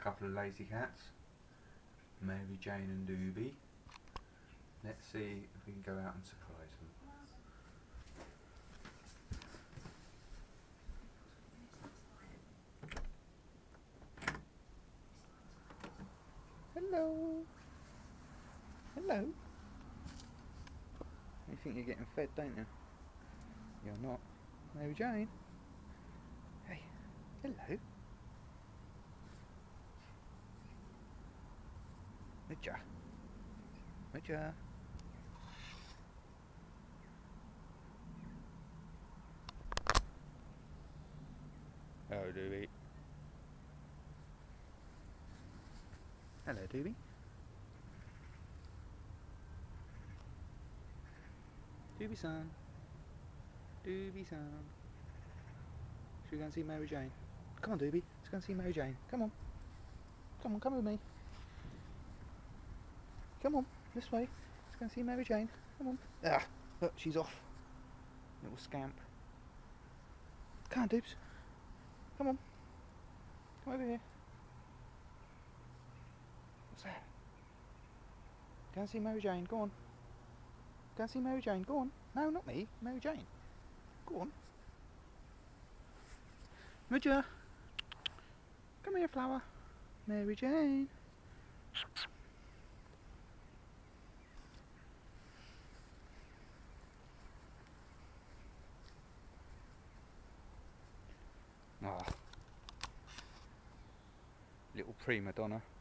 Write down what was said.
couple of lazy cats, Mary Jane and Doobie. Let's see if we can go out and surprise them. Hello. Hello. You think you're getting fed, don't you? You're not. Mary Jane. Hey. Hello. Midja. Midja. Hello, Doobie. Hello, Doobie. Doobie son. Doobie son. Should we go and see Mary Jane? Come on, Doobie. Let's go and see Mary Jane. Come on. Come on, come with me. Come on, this way. Let's go and see Mary Jane. Come on. Ah, look, she's off. Little scamp. Come on, Doobs. Come on. Come over here. What's that? Go and see Mary Jane. Go on. Go and see Mary Jane. Go on. No, not me. Mary Jane. Go on. Midja. Come here, flower. Mary Jane. Ah, little prima donna.